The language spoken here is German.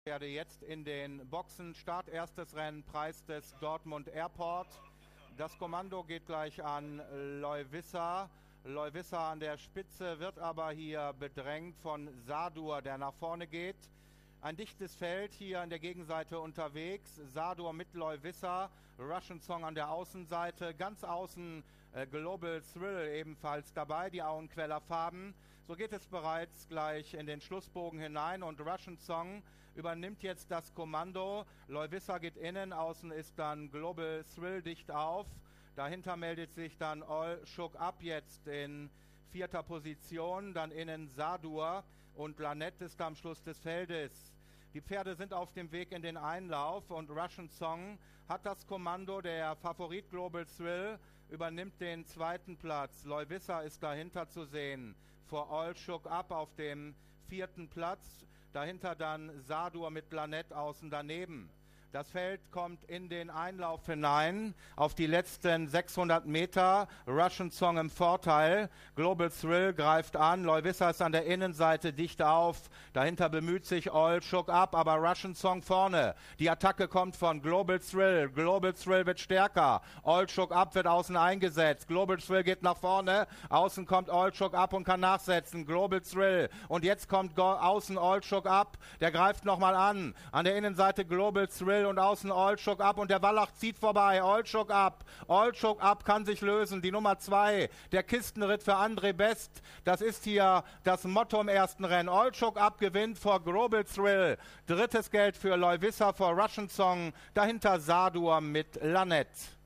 Werde jetzt in den Boxen. Start, erstes Rennen, Preis des Dortmund Airport. Das Kommando geht gleich an Loivissa. Loivissa an der Spitze, wird aber hier bedrängt von Sadur, der nach vorne geht. Ein dichtes Feld hier an der Gegenseite unterwegs. Sadur mit Loivissa, Russian Song an der Außenseite. Ganz außen Global Thrill ebenfalls dabei, die Auenqueller Farben. So geht es bereits gleich in den Schlussbogen hinein und Russian Song übernimmt jetzt das Kommando. Loivissa geht innen, außen ist dann Global Thrill dicht auf. Dahinter meldet sich dann All Shook Up jetzt in 4. Position. Dann innen Sadur und Lanette ist am Schluss des Feldes. Die Pferde sind auf dem Weg in den Einlauf und Russian Song hat das Kommando. Der Favorit Global Thrill übernimmt den 2. Platz. Loivissa ist dahinter zu sehen vor All Shook Up auf dem 4. Platz. Dahinter dann Sadur mit Lanette außen daneben. Das Feld kommt in den Einlauf hinein auf die letzten 600 Meter. Russian Song im Vorteil. Global Thrill greift an. Loivissa ist an der Innenseite dicht auf. Dahinter bemüht sich All Shook Up, aber Russian Song vorne. Die Attacke kommt von Global Thrill. Global Thrill wird stärker. All Shook Up wird außen eingesetzt. Global Thrill geht nach vorne. Außen kommt All Shook Up und kann nachsetzen. Global Thrill. Und jetzt kommt außen All Shook Up. Der greift nochmal an. An der Innenseite Global Thrill und außen All Shook Up und der Wallach zieht vorbei. All Shook Up. All Shook Up kann sich lösen. Die Nummer 2, der Kistenritt für André Best. Das ist hier das Motto im ersten Rennen. All Shook Up gewinnt vor Global Thrill. Drittes Geld für Loivissa vor Russian Song. Dahinter Sadur mit Lanette.